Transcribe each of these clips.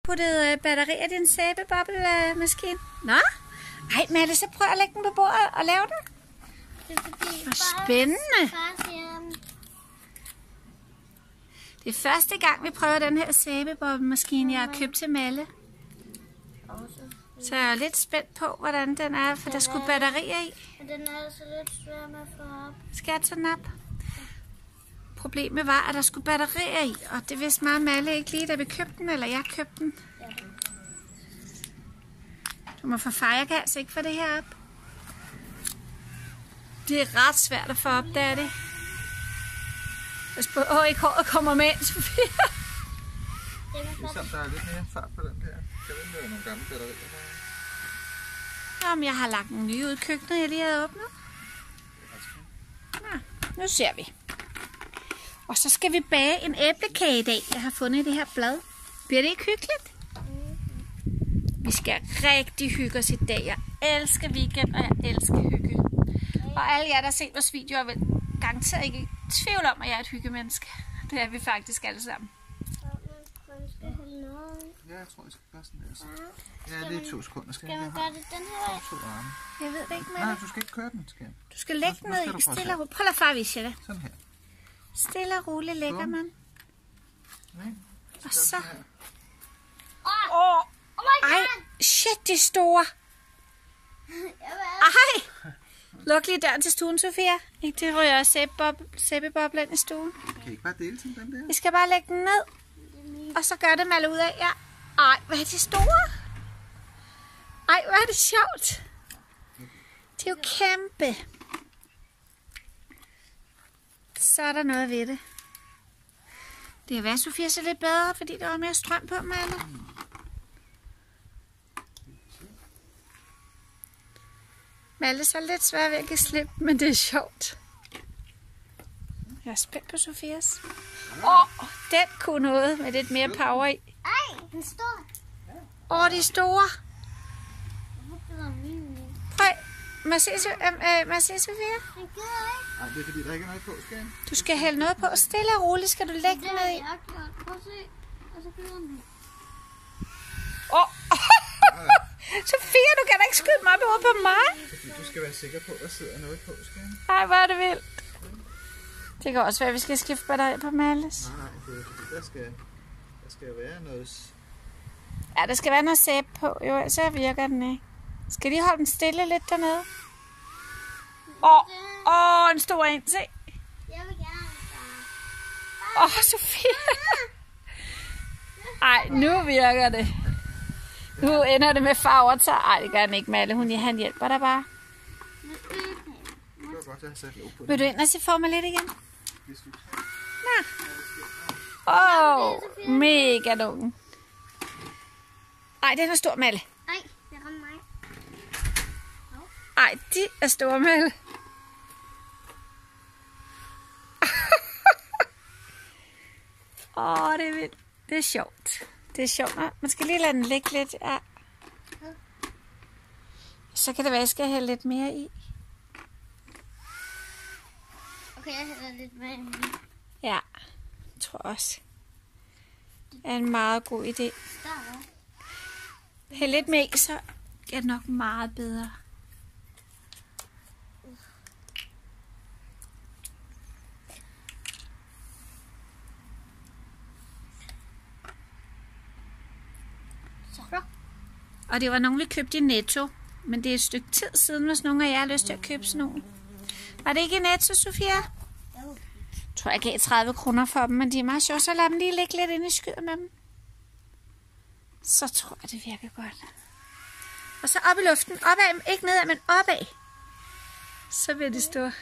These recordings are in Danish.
puttet batterier i din sæbeboblemaskine? Nå? Ej, Malle, så prøv at lægge den på bordet og lave den. Det er fordi, Hvor spændende. far siger, Det er første gang, vi prøver den her sæbeboblemaskine, jeg har købt til Malle. Så jeg er lidt spændt på, hvordan den er, for der skulle batterier i. men den er altså lidt svær med at få op. Skal jeg tage den op? Problemet var, at der skulle batterier i, og det vidste mig og Malle ikke lige, da vi købte den, eller jeg købte den. Du må få far, jeg kan altså ikke få det her op. Det er ret svært at få op, der er det. Ikke håret kommer med ind, Sofia. Ligesom der er lidt mere fart på den der. Kan den være nogle gamle batterier? Jamen, jeg har lagt en ny ud i køkkenet, jeg lige havde åbnet. Nå, nu ser vi. Og så skal vi bage en æblekage i dag. Jeg har fundet det her blad. Bliver det ikke hyggeligt? Vi skal rigtig hygge os i dag. Jeg elsker weekend, og jeg elsker hygge. Og alle jer, der har set vores videoer, vil garanteret ikke i tvivl om, at jeg er et hyggemenneske. Det er vi faktisk alle sammen. Ja, jeg tror, jeg skal gøre sådan der. Ja, det er 2 sekunder. Skal man gøre det den her vej? 2 arme. Jeg ved det ikke, Nej, Malle. du skal ikke køre den, skal. Du skal lægge den ned i stille og roligt. Prøv at lade far vise det. Sådan her. Stille og roligt lægger man. Nej. Og så... Oh my Ej, god! shit, de er store. Ej! Luk lige døren til stuen, Sofia. Ikke det ryger sæbeboblen i stuen. Kan I ikke bare dele til den der? Vi skal bare lægge den ned. Og så gør det Malle ud af. Ja. Ej, hvad er de store? Ej, hvor er det sjovt. De er jo kæmpe. Så er der noget ved det. Det kan være, Sofia ser lidt bedre, fordi der var mere strøm på, Malle. Malle så lidt svært ved at give slip, men det er sjovt. Jeg er spændt på Sofias. Den kunne noget med lidt mere power i. Ej, den står. De er store. Hvorfor er min? Prøv. Må jeg se, Sofia? Den gider ikke. Nej, det er fordi, der ikke er noget på, skal jeg? Du skal hælde noget på. Stille og roligt skal du lægge Det den har ned i. jeg gjort. Prøv at se. Og så gider den. Sofia, du kan da ikke skyde mig op i hovedet på mig. Fordi du skal være sikker på, at der sidder noget på, skal jeg? Ej, hvor er det vildt. Det kan også være, at vi skal skifte batteri på Malles. Nej, det er fordi, der skal være noget... Ja, der skal være noget sæbe på. Jo, så virker den ikke. Skal de holde den stille lidt dernede? En stor en. Se. Jeg vil gerne. Sofia. Ej, nu virker det. Nu ender det med farver. Ej, det gør den ikke, Malle. Han hjælper dig bare. Det var godt, jeg har sat låg på Vil du ind og se for mig lidt igen? Hvis du... Mega lungen. Ej, den er stor, Malle. Nej, det rammer mig. Ej, de er store, Malle. Det er vildt. Det er sjovt. Det er sjovt. Man skal lige lade den ligge lidt. Ja. Så kan det være, at jeg skal hælde lidt mere i. Okay, jeg hælder lidt mere i. Ja, jeg tror også. Det er en meget god idé. Hæld lidt mere i, så er det nok meget bedre. Og det var nogen, vi købte i Netto. Men det er et stykke tid siden, hvis nogen af jer har lyst til at købe sådan nogle. Var det ikke i Netto, Sofia? Jo. Jeg tror, jeg gav 30 kroner for dem, men de er meget sjove. Så lad dem lige ligge lidt inde i skyet med dem. Så tror jeg, det virker godt. Og så op i luften. Opad, ikke nedad, men opad. Så vil det stå.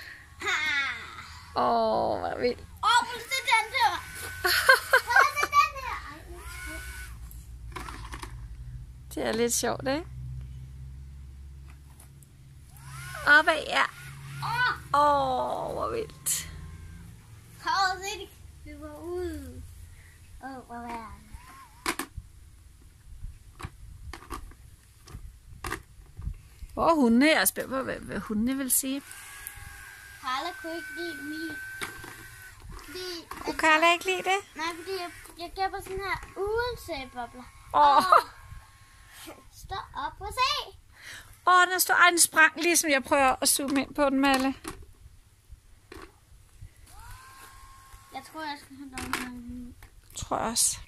Hvor vildt. Prøv at se den der. Prøv at se den der. Det er lidt sjovt, ikke? Opad, ja. Hvor vildt. Prøv at se det. Det var ude. Hvor er det? Hvor er hundene? Jeg er spændt på, hvad hundene vil sige. Carla kunne ikke lide min. Kunne Carla ikke lide det? Nej, fordi jeg gav på sådan her uden sæbebobler. Stå op og se. Den står en sprang, ligesom jeg prøver at zoome ind på den, Malle. Jeg tror, jeg skal have noget. Tror jeg også.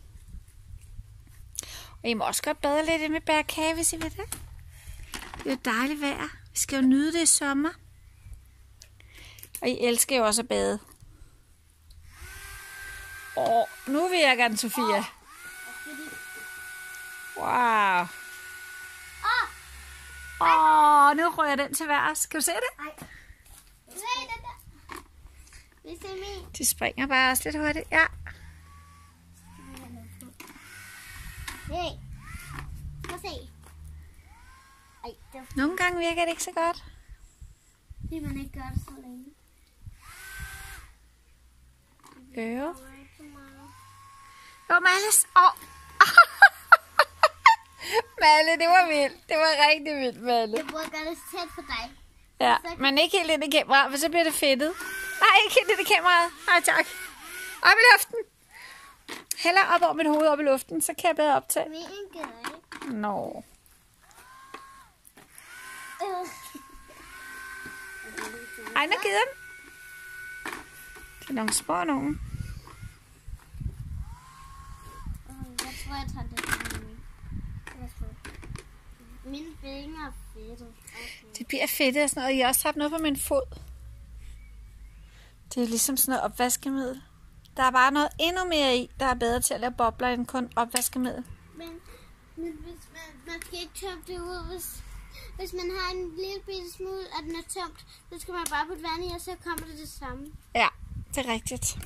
Og I må også godt bade lidt med bærkage, hvis I vil det. Det er jo dejligt vejr. Vi skal jo nyde det i sommer. Og I elsker jo også at bade. Nu vil jeg gerne, Sofia. Wow. Nu rører den til vejrs. Skal du se det? Nej. Se det der. Det er min. De springer bare også lidt hurtigt. Ja. Hey. Prøv at se. Ej, det er Nogle gange virker det ikke så godt. fordi, man ikke gør det så længe. Malles. Malle, det var vildt. Det var rigtig vildt, Malle. Jeg burde gøre det tæt på dig. Ja, men ikke helt ind i kameraet, for så bliver det fedtet. Nej, ikke helt ind i kameraet. Nej, tak. Op i luften. Heller op over mit hoved op i luften, så kan jeg bedre optage. Men en gør ikke. Nå. Ej, nu gider den. Det er nogle små nogen. Jeg tror, jeg tager det. Mine fingre er fedte. Det bliver fedtet og sådan noget. Jeg har også tabt noget på min fod. Det er ligesom sådan noget opvaskemiddel. Der er bare noget endnu mere i, der er bedre til at lave bobler end kun opvaskemiddel. Men hvis man skal ikke tømme det ud, hvis man har en lille bitte smule, og den er tømt, så skal man bare putte vand i, og så kommer det samme. Ja, det er rigtigt.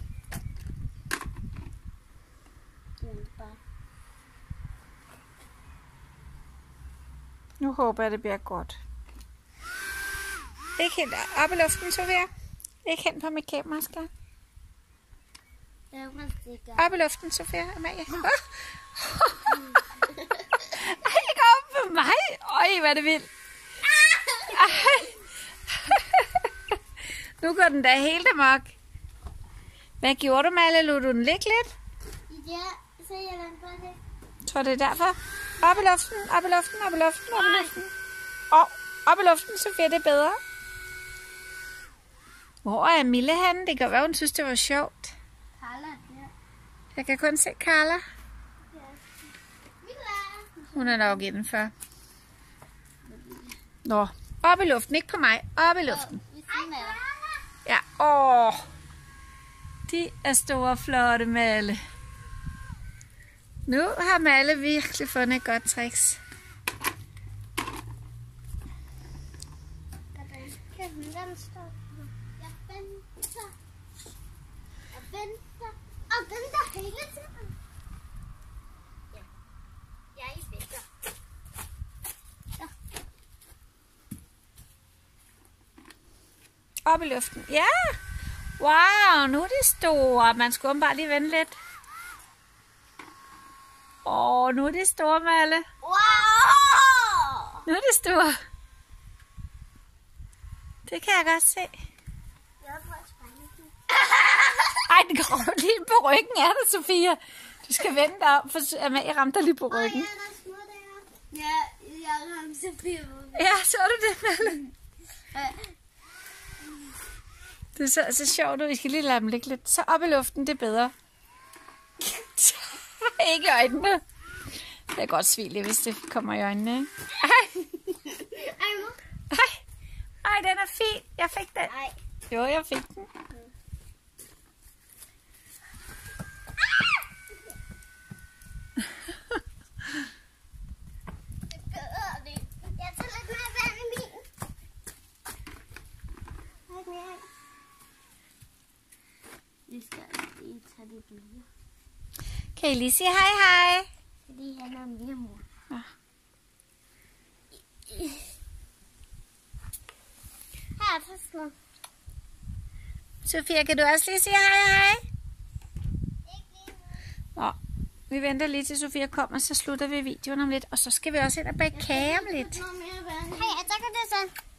Det er bare. Nu håber jeg, det bliver godt. Ikke helt op i luften, Sofia. Ikke hen på mit kamera, skal. Op i luften, Sofia. Amalie. Ej, ikke op på mig. Øj, hvad er det vildt. Nu går den da helt amok. Hvad gjorde du, Malle? Lod du den ligge lidt? Ja, så jeg lader bare det. Tror det er derfor? Op i luften, op i luften, op i luften, op i luften. Op i luften, Sofia, det er bedre. Hvor er Mille henne? Det kan være, hun synes, det var sjovt. Carla, ja. Jeg kan kun se Carla. Ja. Mille. Hun er nok indenfor. Nå, op i luften, ikke på mig. Op i luften. Ja, de er store og flotte, Malle. Nu har Malle virkelig fundet et godt tricks. Jeg venter. Og venter hele tiden. Ja. Jeg venter. Ja. Op i luften. Ja! Wow, nu er de store. Man skulle bare lige vente lidt. Nu er de store, Malle. Wow! Nu er de store. Det kan jeg godt se. Jeg prøver at springe. Ej, den går lige på ryggen af dig, Sofia. Du skal vende dig om, for Amalie ramte dig lige på ryggen. Ja, der er små der. Ja, jeg ramte Sofia på ryggen. Ja, så er det, Malle. Det ser så sjovt ud. I skal lige lade dem ligge lidt. Så op i luften, det er bedre. Ikke i øjnene. Det er godt svigeligt, hvis det kommer i øjnene, ikke? Ej, den er fin. Jeg fik den. Nej. Jo, jeg fik den. Jeg tager lidt mere vand i min. Vi skal lige tage det billede. Kan I lige sige hej hej? Fordi han er mere mor. Ja. Her, tak skal du. Sofia, kan du også lige sige hej hej? Ikke lige nu. Nå, vi venter lige til Sofia kommer, så slutter vi videoen om lidt. Og så skal vi også ind og bage kage om lidt. Hej, jeg tager det så.